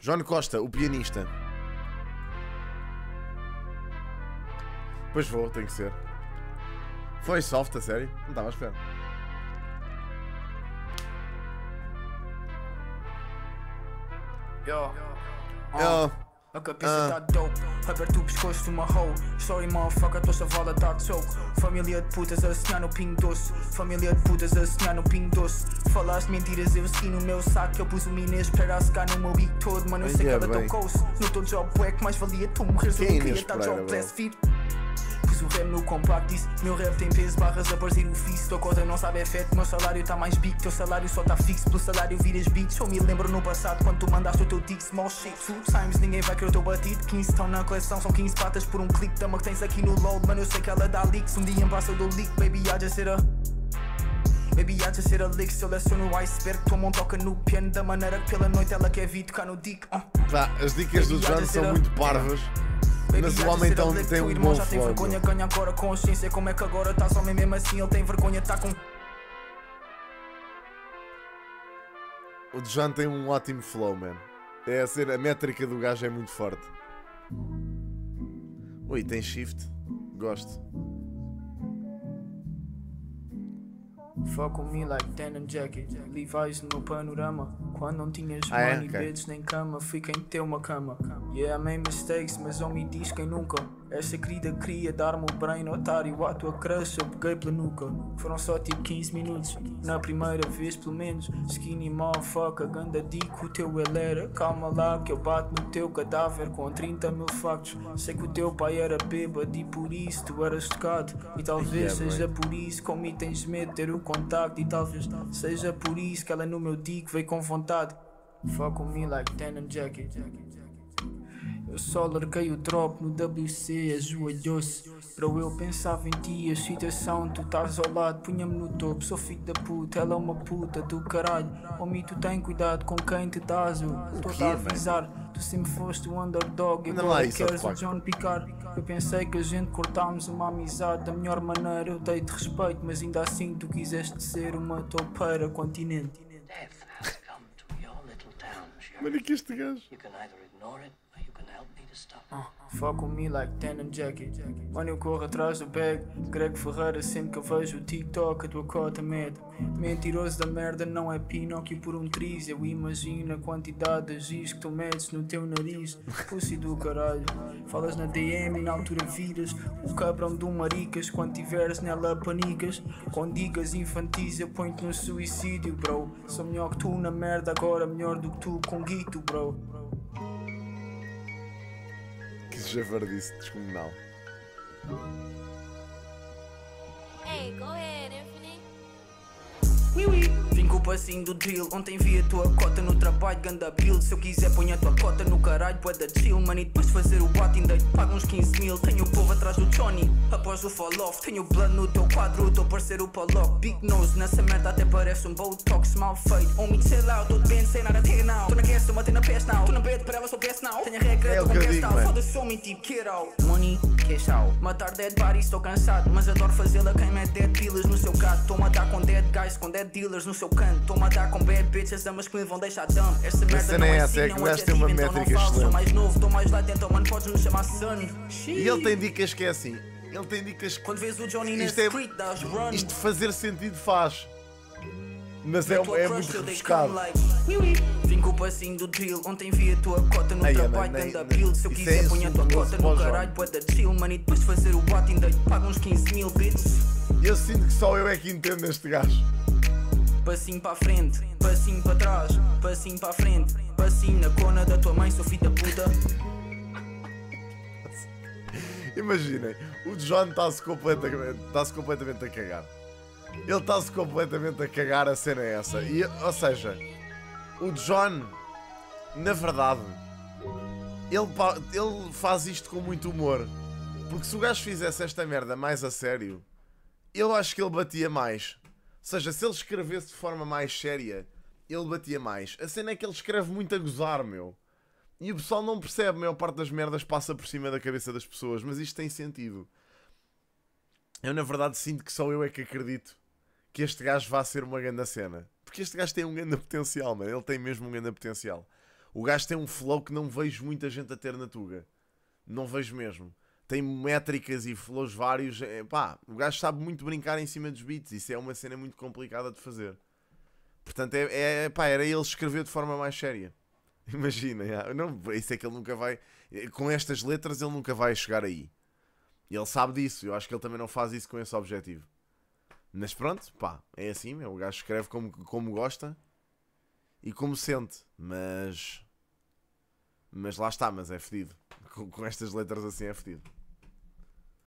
João Costa, o pianista. Pois vou, tem que ser. Foi soft, a sério? Não estava à espera. Yo. A cabeça tá dope, aberto o pescoço de uma hoe. Sorry motherfucker, tua chavala tá choke. Família de putas a assinhar no pingo doce. Família de putas a assinhar no pingo doce. Falaste mentiras, eu segui no meu saco. Eu pus o Inês para secar no meu bico todo. Mano, eu sei que ela tocou-se. No teu job é que mais valia tu morreres. Eu não queria estar job bless feed. Pus o rap no compacto, disse meu rap tem peso, barras a parecer o fixo. Tua cota não sabe efeito, meu salário tá mais big. Teu salário só tá fixo, pelo salário viras beats. Eu me lembro no passado quando tu mandaste o teu dick small shit. Two times ninguém vai querer o teu batido. 15 estão na coleção, são 15 patas por um clique. Dama que tens aqui no LOL, mano eu sei que ela dá leaks. Um dia em passa eu dou leak, baby I just hit a Baby I just hit a lick. Seleciono o iceberg, tua mão toca no piano. Da maneira que pela noite ela quer vir tocar no dick. Pá, as dicas do João são muito parvas. Mas o homem então tem um bom já tem flow. Vergonha, ganha agora consciência. Como é que agora estás homem mesmo assim? Ele tem vergonha, tá com... O João tem um ótimo flow, man. É a ser, a métrica do gajo é muito forte. Ui, tem shift. Gosto. Fuck with me like denim jacket. Levi's no meu panorama. Quando não tinhas money, okay. beds nem cama, fica em ter uma cama. Yeah, I made mistakes, mas homem diz quem nunca. Esta querida queria dar-me o brain, otário. A tua crush eu peguei pela nuca. Foram só tipo 15 minutos. Na primeira vez pelo menos. Skinny motherfucker, ganda dico, o teu ele era. Calma lá que eu bato no teu cadáver com 30 mil factos. Sei que o teu pai era bêbado e por isso tu eras tocado. E talvez seja por isso que me tens medo de ter o contacto. E talvez seja por isso que ela no meu dico veio com vontade. Fuck with me like denim jacket. Eu só larguei o drop no WC, ajoelhou-se. Bro, eu pensava em ti, a excitação, tu estás ao lado, punha-me no topo, sou filho da puta, ela é uma puta do caralho. Homem, tu tem cuidado com quem te dás, eu estou a avisar. Tu sempre foste o underdog, agora queres o John picar. Eu pensei que a gente cortámos uma amizade da melhor maneira, eu dei-te respeito, mas ainda assim tu quiseste ser uma topeira continente. Mano, é que este gajo. Fuck with me like denim jacket. Mano, eu corro atrás do bag. Greg Ferreira, sempre que eu vejo o TikTok, a tua cota mede. Mentiroso da merda, não é Pinóquio por um triz. Eu imagino a quantidade de giz que tu metes no teu nariz. Pussy do caralho. Falas na DM e na altura viras. O cabrão do maricas, quando tiveres nela panicas. Com dicas infantis eu ponho-te no suicídio, bro. Sou melhor que tu na merda, agora melhor do que tu com guito, bro. Que javardice descomunal. Hey, go ahead, Infinite. Vim com o passinho do drill. Ontem vi a tua cota no trabalho, ganda build. Se eu quiser ponho a tua cota no caralho, bué da chill, mano. E depois de fazer o bot ainda te pago uns 15 mil. Tenho o povo atrás do Johnny, após o fall off. Tenho blood no teu quadro, teu parceiro Pollock. Big nose, nessa merda até parece um Botox mal feito. Homem, sei lá, eu tô de bem, sem nada ter now. Tô na guest, eu matei na peste now. Tô na bed, para ela sou guest now. Tenho a regra, tô com guest out. Foda-se, homem, tipo, get out. Money, cash out. Matar dead bodies, estou cansado. Mas adoro fazê-la quem mete dead dealers no seu gato. Tô-me a dar com dead guys, com dead dealers no seu canto. Tô-me a dar com bad bitches, damas que me vão deixar dumb. Esta merda não é assim, não é adjetivo, então não falo. Sou mais novo, tô mais lá dentro, mano, podes me chamar son. E ele tem dicas que é assim. Ele tem dicas que... Quando vês o Johnny na street, dás run. Isto de fazer sentido faz. Mas é muito rebuscado. Vim com o passinho do drill. Ontem vi a tua cota no trabalho, ganda build. Se eu quiser ponho a tua cota no caralho, bué da chill, mano. E depois de fazer o bot ainda te pago uns 15 mil bits. Eu sinto que só eu é que entendo este gajo. Passinho para a frente, passinho para trás, passinho para a frente, passinho na cona da tua mãe, sou filho da puta. Imaginem, o John está-se completamente a cagar. Ele está-se completamente a cagar, a cena é essa. E, ou seja, o John, na verdade, ele faz isto com muito humor. Porque se o gajo fizesse esta merda mais a sério, eu acho que ele batia mais. Ou seja, se ele escrevesse de forma mais séria, ele batia mais. A cena é que ele escreve muito a gozar, meu. E o pessoal não percebe, a maior parte das merdas passa por cima da cabeça das pessoas, mas isto tem sentido. Eu, na verdade, sinto que só eu é que acredito que este gajo vá ser uma grande cena. Porque este gajo tem um grande potencial, mano. Ele tem mesmo um grande potencial. O gajo tem um flow que não vejo muita gente a ter na Tuga. Não vejo mesmo. Tem métricas e flows vários. Pá, o gajo sabe muito brincar em cima dos beats. Isso é uma cena muito complicada de fazer. Portanto, pá, era ele escrever de forma mais séria. Imagina, não, isso é que ele nunca vai. Com estas letras, ele nunca vai chegar aí. E ele sabe disso. Eu acho que ele também não faz isso com esse objetivo. Mas pronto, pá, é assim, meu. O gajo escreve como gosta e como sente. Mas lá está, mas é fedido. Com estas letras assim é fedido.